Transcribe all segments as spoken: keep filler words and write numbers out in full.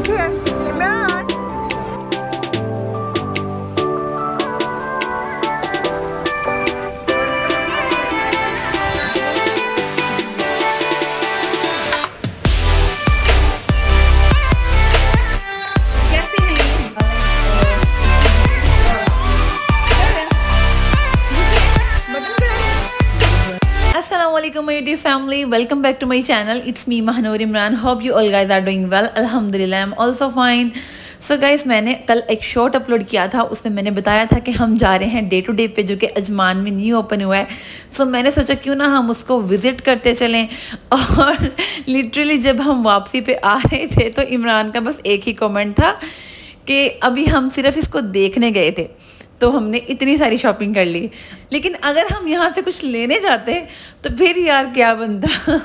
look here. Imran. Assalamualaikum my dear family, welcome back to my channel. It's me Mahanur Imran. Hope you all guys are doing well. Alhamdulillah, I'm also fine. So guys, मैंने कल एक short upload किया था, उसमें मैंने बताया था कि हम जा रहे हैं डे टू डे पे जो कि अजमान में न्यू ओपन हुआ है. सो so, मैंने सोचा क्यों ना हम उसको विज़िट करते चलें. और लिटरली जब हम वापसी पे आ रहे थे तो इमरान का बस एक ही कमेंट था कि अभी हम सिर्फ इसको देखने गए थे तो हमने इतनी सारी शॉपिंग कर ली, लेकिन अगर हम यहाँ से कुछ लेने जाते तो फिर यार क्या बनता.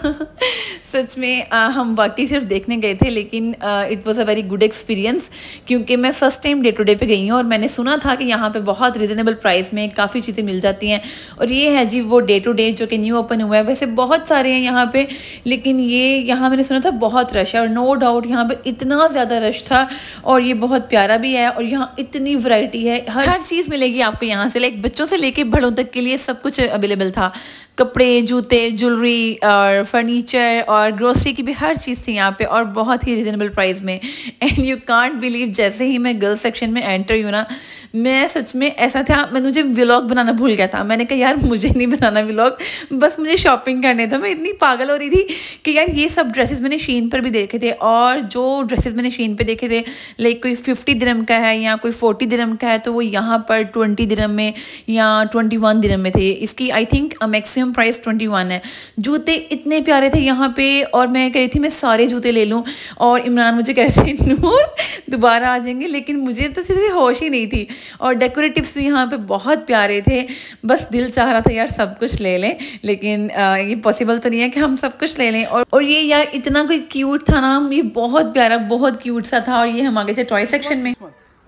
सच में आ, हम वाकई सिर्फ देखने गए थे, लेकिन it was a very good experience क्योंकि मैं first time day to day पे गई हूँ और मैंने सुना था कि यहाँ पे बहुत रिजनेबल प्राइस में काफ़ी चीज़ें मिल जाती हैं. और ये है जी वो डे टू डे जो कि न्यू ओपन हुआ है. वैसे बहुत सारे हैं यहाँ पे, लेकिन ये यहाँ मैंने सुना था बहुत रश है और नो डाउट यहाँ पर इतना ज़्यादा रश था और ये बहुत प्यारा भी है. और यहाँ इतनी वैरायटी है, हर हर चीज़ मिलेगी आपको यहाँ से. लाइक बच्चों से लेके बड़ों तक के लिए सब कुछ अवेलेबल था. कपड़े, जूते, ज्वेलरी और फर्नीचर और ग्रोसरी की भी हर चीज़ थी यहाँ पे और बहुत ही रिजनेबल प्राइस में. एंड यू कांट बिलीव, जैसे ही मैं गर्ल्स सेक्शन में एंटर हुई ना, मैं सच में ऐसा था, मैं मुझे व्लॉग बनाना भूल गया था. मैंने कहा यार मुझे नहीं बनाना व्लॉग, बस मुझे शॉपिंग करने था. मैं इतनी पागल हो रही थी कि यार ये सब ड्रेसेस मैंने शीन पर भी देखे थे और जो ड्रेसेस मैंने शीन पर देखे थे लाइक कोई फिफ्टी दिरहम का है या कोई फोर्टी दिरहम का है, तो वो यहाँ पर ट्वेंटी दिरहम में या ट्वेंटी वन दिरहम में थे. इसकी I think maximum price twenty one है. जूते इतने प्यारे थे यहाँ पे और मैं कह रही थी मैं सारे जूते ले लूँ और इमरान मुझे कह रहे थे नूर दोबारा आ जाएंगे, लेकिन मुझे तो किसी होश ही नहीं थी. और डेकोरेटिव्स भी यहाँ पे बहुत प्यारे थे. बस दिल चाह रहा था यार सब कुछ ले लें, लेकिन आ, ये पॉसिबल तो नहीं है कि हम सब कुछ ले लें. और, और ये यार इतना कोई क्यूट था ना, ये बहुत प्यारा बहुत क्यूट सा था. और ये हम आ गए थे टॉय सेक्शन में.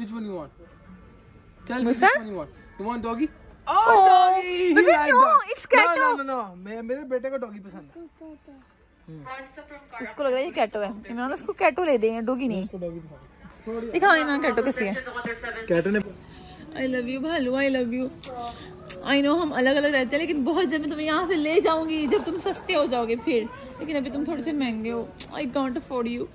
Tell me which one you want. You want doggy? Oh, Oh, doggy! He baby, likes no, dog. it's cat. No, no, no, no. मैं मेरे बेटे को डॉगी पसंद है. उसको लग रहा है ये कैटो है. इमरान उसको कैटो ले देंगे, डॉगी नहीं. उसको डॉगी पसंद है. दिखाओ इमरान कैटो कैसी है. कैटो ने आई लव यू भालू, I love you. I know हम अलग अलग रहते हैं, लेकिन बहुत जब मैं तुम्हें यहाँ से ले जाऊंगी जब तुम सस्ते हो जाओगे फिर, लेकिन अभी तुम थोड़े से महंगे हो. I can't afford you.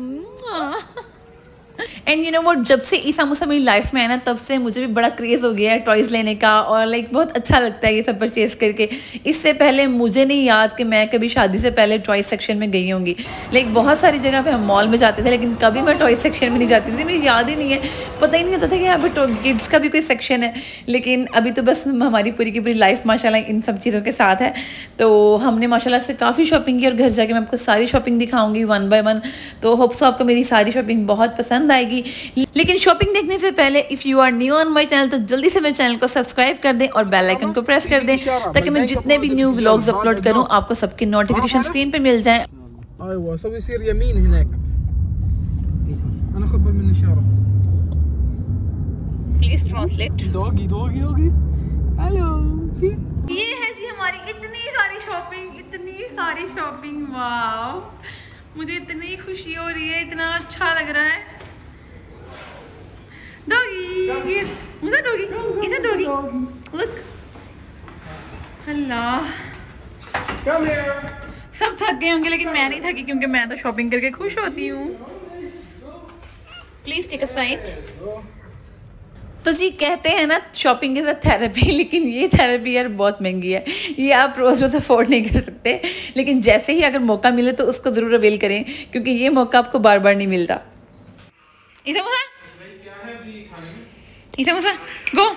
And you know वो जब से ईसा मूसा मेरी लाइफ में है ना, तब से मुझे भी बड़ा क्रेज़ हो गया है टॉयज़ लेने का और लाइक बहुत अच्छा लगता है ये सब परचेज करके. इससे पहले मुझे नहीं याद कि मैं कभी शादी से पहले टॉयज़ सेक्शन में गई होंगी. लाइक बहुत सारी जगह पे हम मॉल में जाते थे, लेकिन कभी मैं टॉयज़ सेक्शन में नहीं जाती थी. मुझे याद ही नहीं है, पता ही नहीं होता था कि यहाँ पे किड्स का भी कोई सेक्शन है. लेकिन अभी तो बस हमारी पूरी की पूरी लाइफ माशाल्लाह इन सब चीज़ों के साथ है. तो हमने माशाल्लाह से काफ़ी शॉपिंग की और घर जाके मैं आपको सारी शॉपिंग दिखाऊंगी वन बाय वन. तो होप सो आपको मेरी सारी शॉपिंग बहुत पसंद आएगी. लेकिन शॉपिंग देखने से पहले if you are new on my channel तो जल्दी से मेरे चैनल को सब्सक्राइब कर दें और बेल आइकन को प्रेस कर दें ताकि मैं जितने भी न्यू व्लॉग्स अपलोड करूं आपको सबकी नोटिफिकेशन स्क्रीन पे मिल जाए. ايوه سوي يصير يمين هناك. انا خبر من اشاره. Please translate. Doggy doggy doggy. Hello सी. ये है जी हमारी इतनी सारी शॉपिंग, इतनी सारी शॉपिंग. वाओ, मुझे इतनी खुशी हो रही है, इतना अच्छा लग रहा है. डॉगी, मुझे डॉगी, इसे डॉगी. लुक, अल्लाह. Come here. सब थक गए होंगे लेकिन मैं नहीं थकी क्योंकि मैं तो शॉपिंग करके खुश होती हूँ. Please take a side. तो जी कहते हैं ना शॉपिंग इज़ अ थेरेपी, लेकिन ये थेरेपी यार बहुत महंगी है. ये आप रोज़ रोज़ अफोर्ड नहीं कर सकते, लेकिन जैसे ही अगर मौका मिले तो उसको ज़रूर अवेल करें क्योंकि ये मौका आपको बार बार नहीं मिलता. इसे मुसा इसे मुसा गो.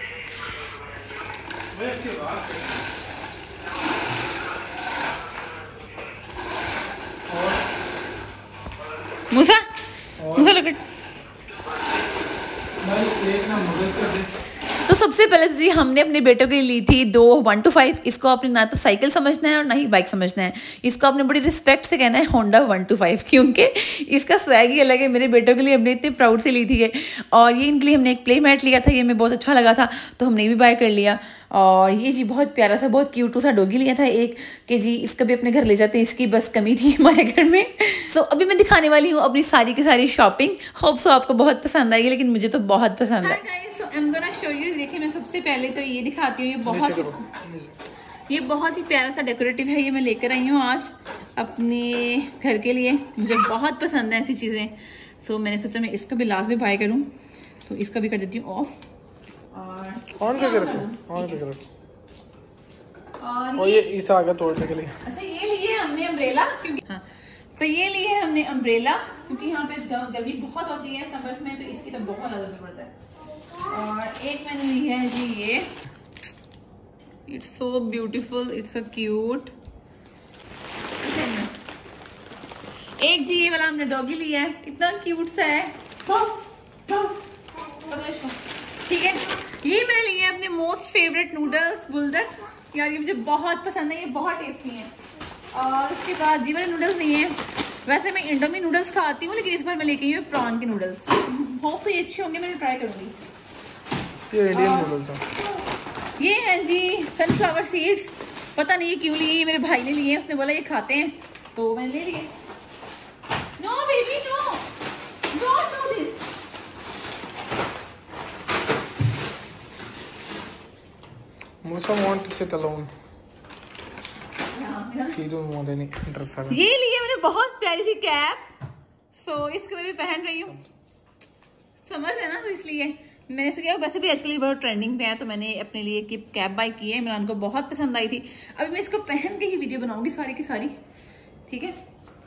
मुसा मुसा लुक. तो सब सबसे पहले तो जी हमने अपने बेटों के लिए ली थी दो वन टू फाइव। इसको आपने ना तो साइकिल समझना है और ना ही बाइक समझना है, इसको आपने बड़ी रिस्पेक्ट से कहना है होंडा वन टू फाइव, क्योंकि इसका स्वैग ही अलग है। मेरे बेटों के लिए हमने इतने प्राउड से ली थी ये, और ये इनके लिए हमने एक प्ले मैट लिया था, ये हमें बहुत अच्छा लगा था तो हमने भी बाय कर लिया। और ये जी बहुत प्यारा सा बहुत क्यूट सा डॉगी लिया था एक, कि जी इसका भी अपने घर ले जाते हैं, इसकी बस कमी थी हमारे घर में। सो so, अभी मैं दिखाने वाली हूँ अपनी सारी की सारी शॉपिंग। होप सो आपको बहुत पसंद आएगी, लेकिन मुझे तो बहुत पसंद है। So I am gonna show you. देखिए मैं सबसे पहले तो ये दिखाती हूँ, ये बहुत ये बहुत ही प्यारा सा डेकोरेटिव है। ये मैं लेकर आई हूँ आज अपने घर के लिए, मुझे बहुत पसंद है ऐसी चीज़ें। सो so, मैंने सोचा मैं इसका भी लास्ट में बाय करूँ, तो इसका भी कर देती हूँ ऑफ और ऑन करके रखो, ऑन करके रखो। और, और ये इस आगे तोड़ने के लिए अच्छा ये लिए हमने अम्ब्रेला, क्योंकि हाँ तो ये लिए है हमने अम्ब्रेला, क्योंकि यहाँ पे गर्मी बहुत होती है समर्स में, तो इसकी तो बहुत ज़्यादा जरूरत है। और एक मैंने ली है जी ये, it's so beautiful, it's so cute. एक जी ये वाला हमने डॉगी लिया है, कितना क्यूट सा है, ठीक है। ये मैंने लिए अपने मोस्ट फेवरेट नूडल्स बुलडक, यार ये मुझे बहुत पसंद है, ये बहुत टेस्टी है। और उसके बाद जी वाले नूडल्स नहीं है, वैसे मैं इंडोमी नूडल्स खाती हूँ, लेकिन इस बार मैं लेके आई हूँ प्रॉन के नूडल्स, होप से अच्छे होंगे, मैं ट्राई करूंगी। ये इंडियन नूडल्स हैं। ये है जी सनफ्लावर सीड्स, पता नहीं ये क्यों लिए, ये मेरे भाई ने लिए, उसने बोला ये खाते हैं तो मैंने ले लिए। No baby no, don't do this. Musa want to sit alone. He don't want any interference. ये लिए मैंने बहुत प्यारी सी कैप, सो so, इसको मैं भी पहन रही हूँ, समझ है ना, तो इसलिए मैंने इसे किया। वैसे भी आजकल बहुत ट्रेंडिंग पे है, तो मैंने अपने लिए की कैप बाय की है, इमरान को बहुत पसंद आई थी। अभी मैं इसको पहन के ही वीडियो बनाऊंगी सारी की सारी, ठीक है।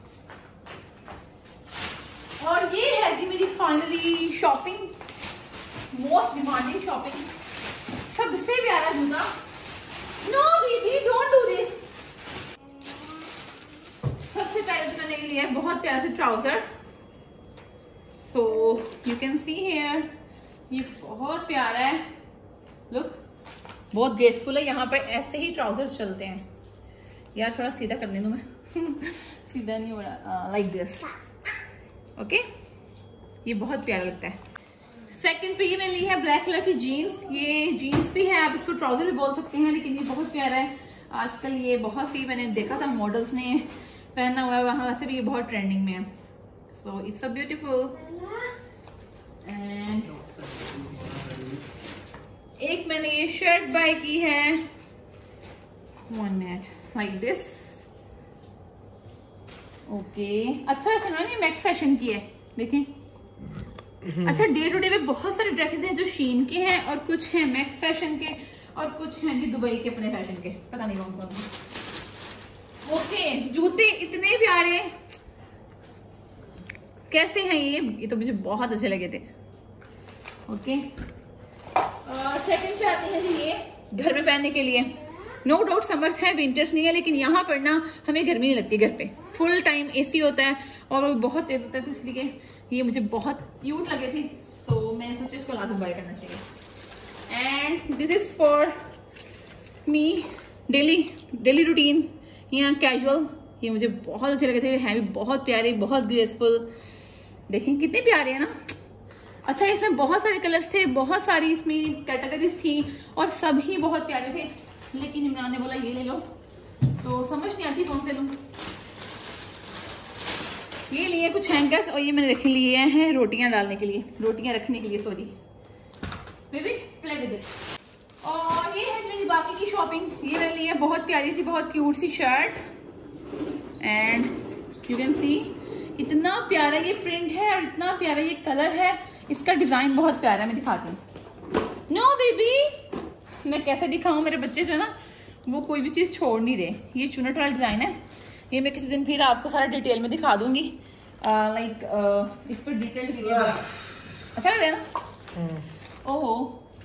और ये है जी मेरी finally shopping, most demanding shopping, सबसे प्यारा जूता। No baby don't do this. सबसे पहले तो मैंने लिया है बहुत प्यारा से trouser, so you can see here, ये बहुत प्यारा है, लुक बहुत ग्रेसफुल है। यहाँ पर ऐसे ही ट्राउजर्स चलते हैं, यार थोड़ा सीधा करने दो मैं सीधा नहीं हो रहा, लाइक दिस, ओके। ये बहुत प्यारा लगता है। सेकंड पे ये मैंने ली है ब्लैक कलर की जीन्स, ये जीन्स भी है, आप इसको ट्राउजर भी बोल सकते हैं, लेकिन ये बहुत प्यारा है। आजकल ये बहुत सी मैंने देखा था मॉडल्स ने पहना हुआ है, वहाँ वैसे भी ये बहुत ट्रेंडिंग में है, so it's so beautiful. And एक मैंने ये शर्ट बाय की है, one minute, like this, okay. अच्छा ऐसा ना, ये मैक्स फैशन की है, देखें। अच्छा डे टू डे में बहुत सारे ड्रेसेस हैं जो शीन के हैं, और कुछ हैं मैक्स फैशन के, और कुछ हैं जी दुबई के अपने फैशन के, पता नहीं कौन कौन। ओके जूते इतने प्यारे, कैसे हैं ये ये तो मुझे बहुत अच्छे लगे थे, ओके। सेकंड पे आते हैं जी ये घर में पहनने के लिए। नो डाउट समर्स है, विंटर्स नहीं है, लेकिन यहाँ पर ना हमें गर्मी नहीं लगती, घर पे फुल टाइम एसी होता है और वो बहुत तेज होता है, तो इसलिए ये मुझे बहुत क्यूट लगे थे, सो so, मैंने सोचा इसको लाजम बाय करना चाहिए। And this is for me daily daily routine या कैजुअल, ये मुझे बहुत अच्छे लगे थे, हैं भी बहुत प्यारे, बहुत ग्रेसफुल, देखें कितने प्यारे हैं ना। अच्छा इसमें बहुत सारे कलर्स थे, बहुत सारी इसमें कैटेगरीज थी, और सभी बहुत प्यारे थे, लेकिन इमरान ने बोला ये ले लो, तो समझ नहीं आती कौन से लूं। ये लिए कुछ हैंगर्स, और ये मैंने रखे लिए हैं रोटियां डालने के लिए, रोटियां रखने के लिए, sorry baby play with it. और ये है मेरी बाकी की शॉपिंग, ये मैंने ली है बहुत प्यारी सी बहुत क्यूट सी shirt, and you can see इतना प्यारा ये प्रिंट है और इतना प्यारा ये कलर है, इसका डिजाइन बहुत प्यारा है, मैं दिखाती हूँ। नो बेबी मैं कैसे दिखाऊं, मेरे बच्चे जो है ना वो कोई भी चीज छोड़ नहीं रहे। ये चुनट वाला डिजाइन है, ये मैं किसी दिन फिर आपको सारा डिटेल में दिखा दूंगी, लाइक इस पर डिटेल वीडियो। अच्छा लग रहा है ना, ओहो।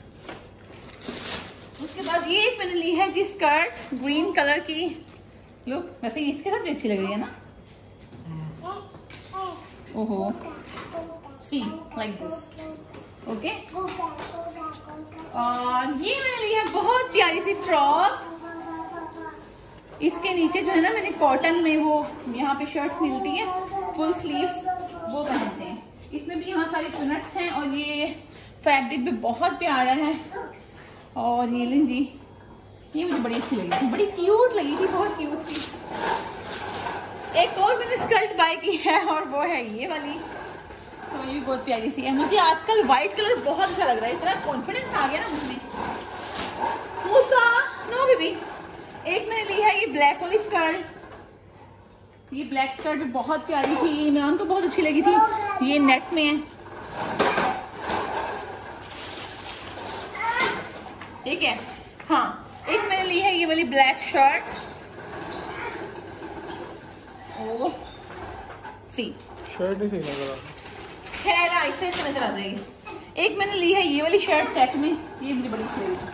उसके बाद ये एक मैंने ली है जी स्कर्ट ग्रीन कलर की, लुक वैसे इसके साथ भी अच्छी लग रही है ना, ओहो सी लाइक दिस, ओके। और ये मैंने लिया बहुत प्यारी सी फ्रॉक। इसके नीचे जो है ना मैंने कॉटन में वो यहाँ पे शर्ट्स मिलती है फुल स्लीव्स, वो पहनते हैं। इसमें भी यहाँ सारे चुनट्स हैं और ये फैब्रिक भी बहुत प्यारा है। और ये लें जी, ये मुझे बड़ी अच्छी लगी थी, बड़ी क्यूट लगी थी, बहुत क्यूट थी। एक और मैंने स्कर्ट बाय की है और वो है ये वाली, तो ये भी बहुत प्यारी सी है। मुझे आजकल व्हाइट कलर बहुत अच्छा लग रहा है, इतना कॉन्फिडेंस आ गया ना मुझमें। Musa no baby. एक मैंने ली है ये ब्लैक वाली स्कर्ट, ये ब्लैक स्कर्ट भी बहुत प्यारी थी, इमरान को बहुत अच्छी लगी थी। ये नेट में है, ठीक है। हाँ, एक मैंने ली है ये वाली ब्लैक शर्ट, ओ सी शर्ट ही सही लग रहा, खैर ऐसे ऐसे नजर आ जाएगी। एक मैंने ली है ये वाली शर्ट चेक में, ये मुझे बड़ी अच्छी लगी।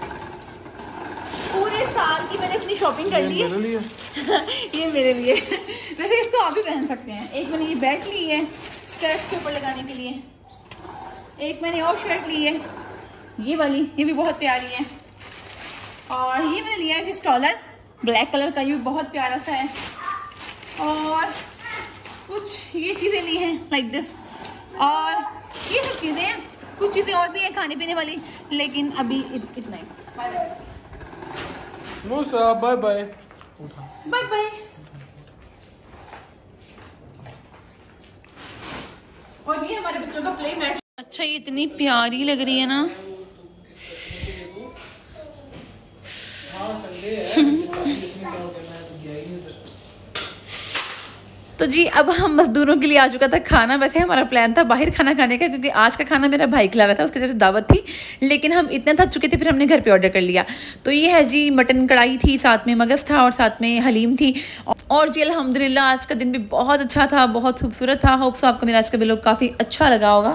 पूरे साल की मैंने अपनी शॉपिंग कर ली है। मेरे लिए ये मेरे लिए वैसे इसको आप भी पहन सकते हैं। एक मैंने ये बेल्ट ली है स्कर्ट के ऊपर लगाने के लिए। एक मैंने और शर्ट ली है ये वाली, ये भी बहुत प्यारी है। और ये मैंने लिया है जी स्टॉलर ब्लैक कलर का, ये भी बहुत प्यारा सा है। और कुछ ये चीज़ें ली हैं लाइक दिस, और ये सब चीज़ें हैं। कुछ चीज़ें और भी हैं खाने पीने वाली, लेकिन अभी इत, इतना ही। Bye bye Musa, bye bye bye bye. और ये हमारे बच्चों का प्ले मैट। अच्छा, ये इतनी प्यारी लग रही है ना। तो जी अब हम मजदूरों के लिए आ चुका था खाना। वैसे हमारा प्लान था बाहर खाना खाने का, क्योंकि आज का खाना मेरा भाई खिला रहा था, उसकी तरफ से दावत थी, लेकिन हम इतने थक चुके थे फिर हमने घर पे ऑर्डर कर लिया। तो ये है जी मटन कढ़ाई थी, साथ में मगज़ था और साथ में हलीम थी। और जी अल्हम्दुलिल्लाह आज का दिन भी बहुत अच्छा था, बहुत खूबसूरत था। होप सो आपको मेरा आज का व्लॉग काफ़ी अच्छा लगा होगा।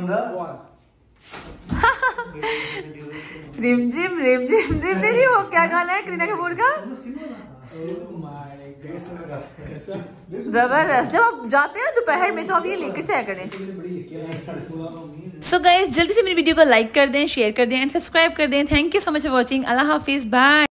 रिमझिम रिमझिम रिमझिम, वो क्या गाना है करीना कपूर का? जबरदस्त। जब आप जाते हैं दोपहर में तो आप ये लेकर जाया करें। सो गाइस जल्दी से मेरी वीडियो को लाइक कर दें, शेयर कर दें एंड सब्सक्राइब कर दें। Thank you so much for watching. अल्लाह हाफिज, बाय।